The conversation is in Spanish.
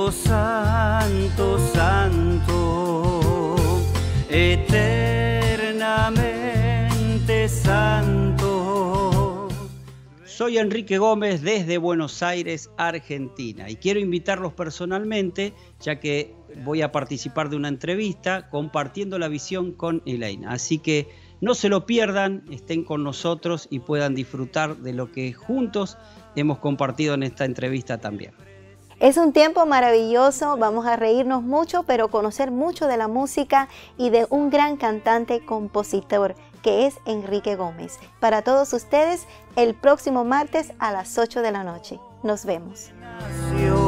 Santo, santo, santo, eternamente santo. Soy Enrique Gómez desde Buenos Aires, Argentina, y quiero invitarlos personalmente, ya que voy a participar de una entrevista compartiendo la visión con Elaine. Así que no se lo pierdan, estén con nosotros y puedan disfrutar de lo que juntos hemos compartido en esta entrevista también. Es un tiempo maravilloso, vamos a reírnos mucho, pero conocer mucho de la música y de un gran cantante, compositor, que es Enrique Gómez. Para todos ustedes, el próximo martes a las 8 de la noche. Nos vemos.